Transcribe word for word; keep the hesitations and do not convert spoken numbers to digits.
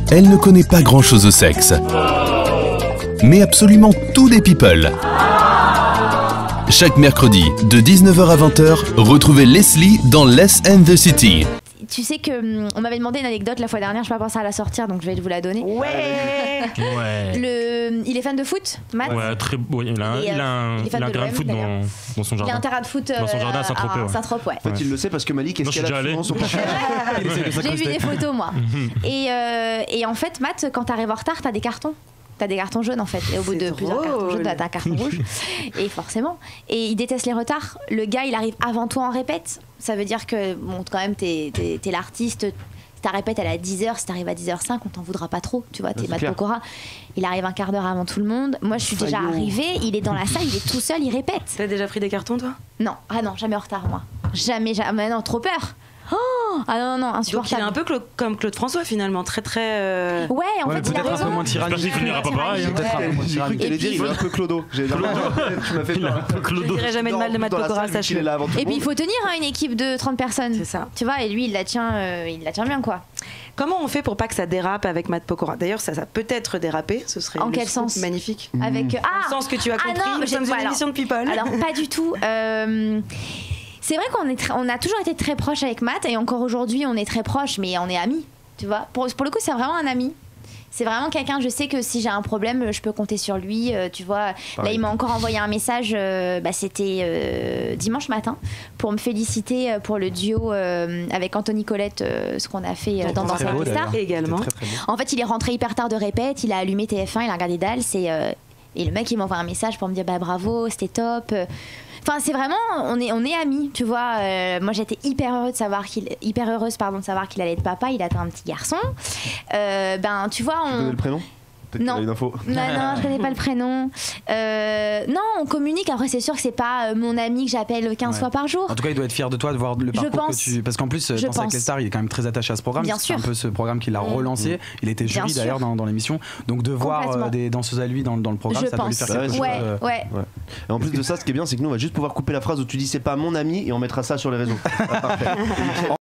elle ne connaît pas grand-chose au sexe. Mais absolument tout des people. Chaque mercredi, de dix-neuf heures à vingt heures, retrouvez Leslie dans Less and the City. Tu sais que on m'avait demandé une anecdote la fois dernière, je n'ai pas pensé à la sortir, donc je vais vous la donner. Ouais. Ouais. Le, il est fan de foot, Matt. Ouais, très beau. Il a un, Et, il a un, il est fan il a un de terrain de l'O M, foot dans, dans son Il y a jardin. un terrain de foot Dans son jardin à euh, Saint-Tropez, ouais. Saint-Tropez, ouais. En fait, il le sait parce que Malik Non, je suis escalade déjà allé. souvent son Il essaie de J'ai vu s'incruster. des photos, moi. et, euh, et en fait, Matt, quand t'arrives en retard, t'as des cartons. T'as des cartons jaunes en fait, et au bout C'est de plusieurs drôle. cartons jaunes, t'as un carton rouge, et forcément. Et il déteste les retards. Le gars, il arrive avant toi en répète. Ça veut dire que, bon, quand même, t'es, t'es, t'es l'artiste. Ta répète, elle est à dix heures. Si t'arrives à dix heures cinq, on t'en voudra pas trop. Tu vois, t'es Matt Pokora. Il arrive un quart d'heure avant tout le monde. Moi, je suis déjà Faillot. arrivée. Il est dans la salle, il est tout seul, il répète. T'as déjà pris des cartons, toi? Non, ah non, jamais en retard, moi. Jamais, jamais. Non, trop peur. Oh ah non, non, non, Donc il insupportable. est un peu Claude- comme Claude François, finalement, très très. euh, Ouais, en Ouais, fait, il a peut-être un raison. peu moins tyrannique. J'espère qu'il finira pas pareil. hein. Peut-être un peu moins J'ai cru que tyrannique. t'allais Et dire, puis- il est un peu clodo. J'ai tu m'as fait Il a un peur. peu Clodo. Je dirais jamais de mal de Matt Dans la Pokora, salle, vu qu'il sache-le. est là avant tout Et le puis il monde. faut tenir hein, une équipe de trente personnes. C'est ça. Tu vois, et lui, il la tient, euh, il la tient bien, quoi. Comment on fait pour pas que ça dérape avec Matt Pokora? D'ailleurs, ça, ça peut être dérapé. Ce serait En le quel scoop sens magnifique. Avec. Dans Ah le sens que tu as Ah compris, non, nous j'ai- sommes une voilà. émission de People. Alors, pas du tout. Euh, C'est vrai qu'on est tr- on a toujours été très proches avec Matt, et encore aujourd'hui, on est très proches, mais on est amis. Tu vois, pour, pour le coup, c'est vraiment un ami. C'est vraiment quelqu'un, je sais que si j'ai un problème, je peux compter sur lui. euh, tu vois, là, il m'a encore envoyé un message, euh, bah, c'était euh, dimanche matin, pour me féliciter euh, pour le duo euh, avec Anthony Colette, euh, ce qu'on a fait euh, dans Très Danser beau, avec les stars. d'ailleurs. Également. C'était très, très beau. En fait, il est rentré hyper tard de répète, il a allumé T F un, il a regardé Dalle, c'est, euh, et le mec, il m'envoie un message pour me dire bah bravo, c'était top. Enfin, c'est vraiment, on est, on est amis, tu vois. Euh, moi, j'étais hyper heureuse de savoir qu'il, hyper heureuse, pardon, de savoir qu'il allait être papa. Il attend un petit garçon. Euh, ben, tu vois, Tu on. connais le prénom? Peut-être Non. qu'il a une info. Non, non, je connais pas le prénom. Euh, non, on communique. Après, c'est sûr que c'est pas euh, mon ami que j'appelle quinze Ouais. fois par jour. En tout cas, il doit être fier de toi de voir le Je parcours pense. que tu. Parce qu'en plus, Je Danser avec pense. les stars, il est quand même très attaché à ce programme. Bien C'est sûr. un peu ce programme qu'il a Mmh. relancé. Il était Bien jury sûr. d'ailleurs dans, dans l'émission. Donc de voir Complètement. euh, des danseuses à lui dans, dans le programme, Je ça peut lui pense. faire Ouais, quelque c'est chose. Ouais, euh, ouais. Ouais. Et en plus de ça, ce qui est bien, c'est que nous, on va juste pouvoir couper la phrase où tu dis c'est pas mon ami et on mettra ça sur les réseaux. Ah, parfait.